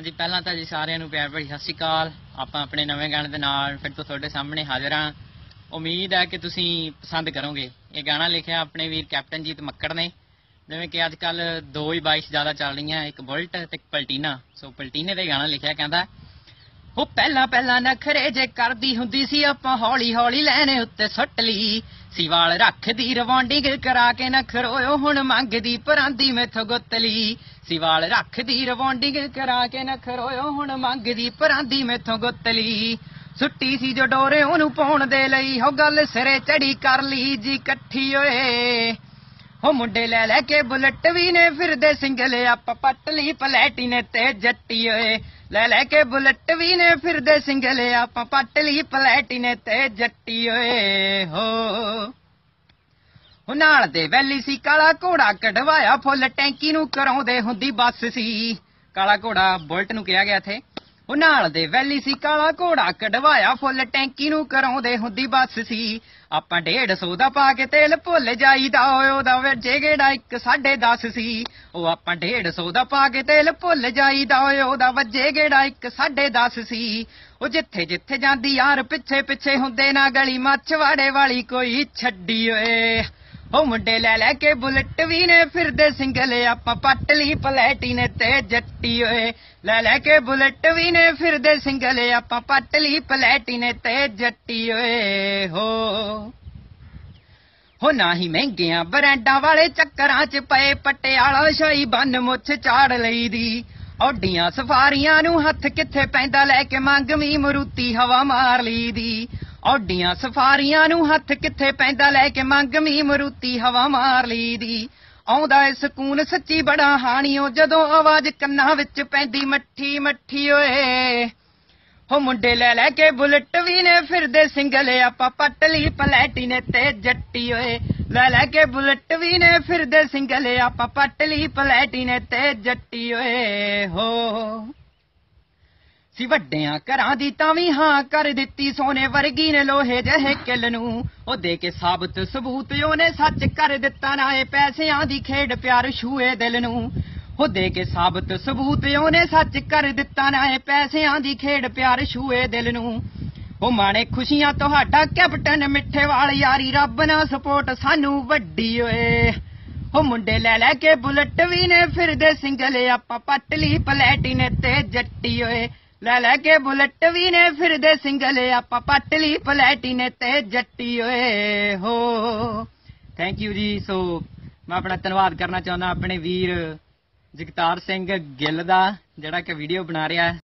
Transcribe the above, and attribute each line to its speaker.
Speaker 1: जी पहला तो जी सारिਆਂ ਨੂੰ प्यार भरी सत श्री अकाल। ਆਪਾਂ ਆਪਣੇ ਨਵੇਂ ਗਾਣੇ ਦੇ ਨਾਲ ਫਿਰ ਤੋਂ ਤੁਹਾਡੇ ਸਾਹਮਣੇ ਹਾਜ਼ਰ ਹਾਂ। ਉਮੀਦ ਹੈ ਕਿ ਤੁਸੀਂ ਪਸੰਦ ਕਰੋਗੇ। ਇਹ ਗਾਣਾ ਲਿਖਿਆ ਆਪਣੇ ਵੀਰ ਕੈਪਟਨਜੀਤ ਮੱਕੜ ਨੇ। ਜਿਵੇਂ ਕਿ ਅੱਜ ਕੱਲ ਦੋ ਹੀ ਬਾਈਕ ਜ਼ਿਆਦਾ ਚੱਲ ਰਹੀਆਂ, ਇੱਕ ਬੁਲਟ ਤੇ ਇੱਕ ਪਲਟੀਨਾ। ਸੋ ਪਲਟੀਨੇ ਤੇ ਗਾਣਾ ਲਿਖਿਆ, ਕਹਿੰਦਾ ਉਹ ਪਹਿਲਾਂ ਪਹਿਲਾਂ ਨਖਰੇ ਜੇ ਕਰਦੀ ਹੁੰਦੀ ਸੀ, ਆਪਾਂ ਹੌਲੀ ਹੌਲੀ ਲੈਣੇ ਉੱਤੇ ਸੁੱਟ ਲਈ ਸੀ। ਵਾਲ ਰੱਖਦੀ ਰਵਾਂਡਿੰਗ ਕਰਾ ਕੇ ਨਖਰੋਇਓ ਹੁਣ ਮੰਗਦੀ ਪਰਾਂਦੀ ਮੈਥੋਂ ਗੁੱਤ ਲਈ ਸੀ। ਵਾਲ ਰੱਖਦੀ ਰਵਾਂਡਿੰਗ ਕਰਾ ਕੇ ਨਖਰੋਇਓ ਹੁਣ ਮੰਗਦੀ ਪਰਾਂਦੀ ਮੈਥੋਂ ਗੁੱਤ ਲਈ। ਸੁੱਟੀ ਸੀ ਜੋ ਡੋਰੇ ਉਹਨੂੰ ਪਾਉਣ ਦੇ ਲਈ, ਹੋ ਗੱਲ ਸਿਰੇ ਚੜੀ ਕਰ ਲਈ ਜੀ ਇਕੱਠੀ ਓਏ। ਹੋ ਮੁੰਡੇ ਲੈ ਲੈ ਕੇ ਬੁਲਟ ਵੀ ਨੇ ਫਿਰਦੇ ਸਿੰਗਲ, ਆਪਾਂ ਪੱਟ ਲਈ ਪਲੈਟੀਨੇ ਤੇ ਜੱਟੀ ਓਏ। ਲੈ ਲੈ ਕੇ ਬੁਲਟ ਵੀ ਨੇ ਫਿਰਦੇ ਸਿੰਗਲ, ਆਪਾਂ ਪੱਟ ਲਈ ਪਲੈਟੀਨੇ ਤੇ ਜੱਟੀ ਓਏ। ਹੋ ਨਾਲ ਦੇ ਵੈਲੀ ਸੀ ਕਾਲਾ ਘੋੜਾ ਕਢਵਾਇਆ ਫੁੱਲ, ਟੈਂਕੀ ਨੂੰ ਕਰਾਉਂਦੇ ਹੁੰਦੀ ਬੱਸ ਸੀ। ਕਾਲਾ ਘੋੜਾ ਬੁਲਟ ਨੂੰ ਕਿਹਾ ਗਿਆ ਇੱਥੇ। ਉਹ ਨਾਲ ਦੇ ਵੈਲੀ ਸੀ ਕਾਲਾ ਘੋੜਾ ਕਢਵਾਇਆ ਫੁੱਲ, ਟੈਂਕੀ ਨੂੰ ਕਰਾਉਂਦੇ ਹੁੰਦੀ ਬੱਸ ਸੀ। ਆਪਾਂ 150 ਦਾ ਪਾ ਕੇ ਤੇਲ ਭੁੱਲ ਜਾਈਦਾ ਓਏ, ਉਹਦਾ ਵੱਜੇ ਗੇੜਾ 1.10 ਸੀ। ਉਹ ਆਪਾਂ 150 ਦਾ ਪਾ ਕੇ ਤੇਲ ਭੁੱਲ ਜਾਈਦਾ ਓਏ, ਉਹਦਾ ਵੱਜੇ ਗੇੜਾ 1.10 ਸੀ। ਉਹ ਜਿੱਥੇ ਜਿੱਥੇ ਜਾਂਦੀ ਯਾਰ ਪਿੱਛੇ ਪਿੱਛੇ ਹੁੰਦੇ ਨਾ ਗਲੀ, ਮੱਛਵਾੜੇ ਵਾਲੀ ਕੋਈ ਛੱਡੀ ਓਏ। ਉਹ ਮੁੰਡੇ ਲੈ ਲੈ ਕੇ ਬੁਲਟ ਵੀ ਨੇ ਫਿਰਦੇ ਸਿੰਗਲ, ਆਪਾਂ ਪੱਟ ਲਈ ਪਲੈਟੀਨੇ ਤੇ ਜੱਟੀ ਓਏ। ਲੈ ਲੈ ਕੇ ਬੁਲਟ ਵੀ ਨੇ ਫਿਰਦੇ ਸਿੰਗਲ, ਆਪਾਂ ਪੱਟ ਲਈ ਪਲੈਟੀਨੇ ਤੇ ਜੱਟੀ ਓਏ। ਹੋ ਨਾ ਹੀ ਮਹਿੰਗੀਆਂ ਬਰੈਂਡਾਂ ਵਾਲੇ ਚੱਕਰਾਂ ਚ ਪਏ, ਪਟਿਆਲਾ ਸ਼ਾਹੀ ਬੰਨ ਮੁੱਛ ਚਾੜ ਲਈ ਦੀ। ਔਡੀਆਂ ਸਫਾਰੀਆਂ ਨੂੰ ਹੱਥ ਕਿੱਥੇ ਪੈਂਦਾ, ਲੈ ਕੇ ਮੰਗਵੀਂ ਮਰੂਤੀ ਹਵਾ ਮਾਰ ਲਈ ਦੀ। ਔਡੀਆਂ ਸਫਾਰੀਆਂ ਨੂੰ ਹੱਥ ਕਿੱਥੇ ਪੈਂਦਾ, ਲੈ ਕੇ ਮੰਗਵੀਂ ਮਰੂਤੀ ਹਵਾ ਮਾਰ ਲਈ ਦੀ। ਆਉਂਦਾ ਏ ਸਕੂਨ ਸੱਚੀ ਬੜਾ ਹਾਣੀਓ, ਜਦੋਂ ਆਵਾਜ਼ ਕੰਨਾਂ ਵਿੱਚ ਪੈਂਦੀ ਮੱਠੀ ਮੱਠੀ ਓਏ। ਹੋ ਮੁੰਡੇ ਲੈ ਲੈ ਕੇ ਬੁਲਟ ਵੀ ਨੇ ਫਿਰਦੇ ਸਿੰਗਲ, ਆਪਾਂ ਪੱਟ ਲਈ ਪਲੈਟੀਨੇ ਤੇ ਜੱਟੀ ਓਏ। ਲੈ ਲੈ ਕੇ ਬੁਲਟ ਵੀ ਨੇ ਫਿਰਦੇ ਸਿੰਗਲ, ਆਪਾਂ ਪੱਟ ਲਈ ਪਲੈਟੀਨੇ ਤੇ ਜੱਟੀ ਓਏ। ਸੀ ਵੱਡਿਆਂ ਘਰਾਂ ਦੀ ਤਾਂ ਵੀ ਹਾਂ ਕਰ ਦਿੱਤੀ, ਸੋਨੇ ਵਰਗੀ ਨੇ ਲੋਹੇ ਜਿਹੇ ਕਿੱਲ ਨੂੰ। ਉਹ ਦੇ ਕੇ ਸਾਬਤ ਸਬੂਤ ਉਹਨੇ ਸੱਚ ਕਰ ਦਿੱਤਾ, ਨਾ ਇਹ ਪੈਸਿਆਂ ਦੀ ਖੇਡ ਪਿਆਰ ਛੂਏ ਦਿਲ ਨੂੰ। ਉਹ ਦੇ ਕੇ ਸਾਬਤ ਸਬੂਤ ਉਹਨੇ ਸੱਚ ਕਰ ਦਿੱਤਾ, ਨਾ ਇਹ ਪੈਸਿਆਂ ਦੀ ਖੇਡ ਪਿਆਰ ਛੂਏ ਦਿਲ ਨੂੰ। ਉਹ ਮਾਣੇ ਖੁਸ਼ੀਆਂ ਤੁਹਾਡਾ ਕੈਪਟਨ ਮਿੱਠੇਵਾਲ, ਯਾਰੀ ਰੱਬ ਨਾਲ ਸਪੋਰਟ ਸਾਨੂੰ ਵੱਡੀ ਓਏ। ਉਹ ਮੁੰਡੇ ਲੈ ਲੈ ਕੇ ਬੁਲਟ ਵੀ ਨੇ ਫਿਰਦੇ ਸਿੰਗਲ, ਆਪਾਂ ਪੱਟ ਲਈ ਪਲੈਟੀਨੇ ਤੇ ਜੱਟੀ ਓਏ। ਲੈ ਲੈ ਕੇ ਬੁਲਟ ਵੀ ਨੇ ਫਿਰਦੇ ਸਿੰਗਲ, ਆਪਾਂ ਪੱਟ ਲਈ ਪਲੈਟੀਨੇ ਤੇ ਜੱਟੀ ਓਏ। ਥੈਂਕ ਯੂ ਜੀ। ਸੋ ਮੈਂ ਆਪਣਾ ਧੰਨਵਾਦ ਕਰਨਾ ਚਾਹੁੰਦਾ ਆਪਣੇ ਵੀਰ ਜਗਤਾਰ ਸਿੰਘ ਗਿੱਲ ਦਾ, ਜਿਹੜਾ ਕਿ ਵੀਡੀਓ ਬਣਾ ਰਿਹਾ।